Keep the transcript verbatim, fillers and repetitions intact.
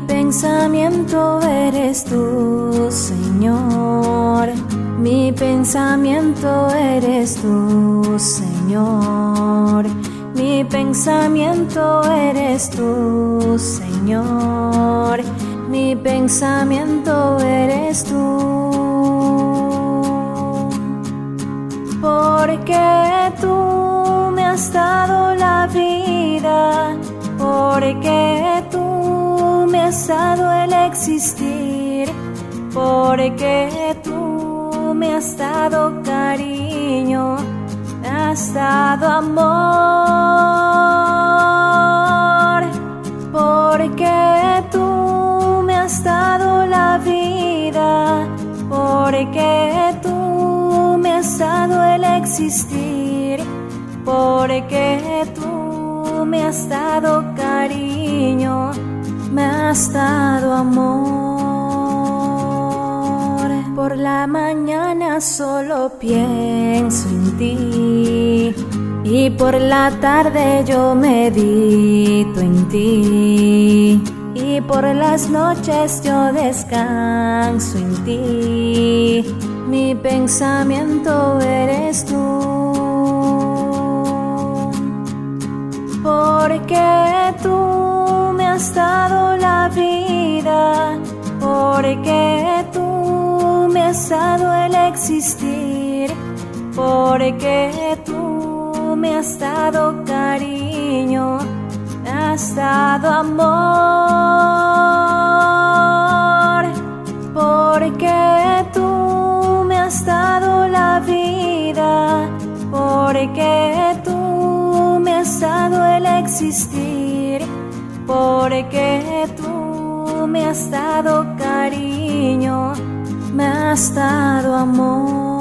pensamiento eres tú, Señor. Mi pensamiento eres tú, Señor. Mi pensamiento eres tú, Señor. Mi pensamiento eres tú. Porque tú me has dado la vida, porque tú me has dado el existir, porque tú me has dado cariño, me has dado amor, porque tú me has dado la vida, porque tú me has dado el existir, porque tú me has dado cariño, me has dado amor. Por la mañana solo pienso en ti, y por la tarde yo medito en ti, y por las noches yo descanso en ti. Mi pensamiento eres tú, porque tú me has dado la vida, porque tú me has dado el existir, porque tú me has dado cariño, me has dado amor, porque tú me has dado la vida, porque tú me has dado el existir, porque tú me has dado cariño, me has dado amor.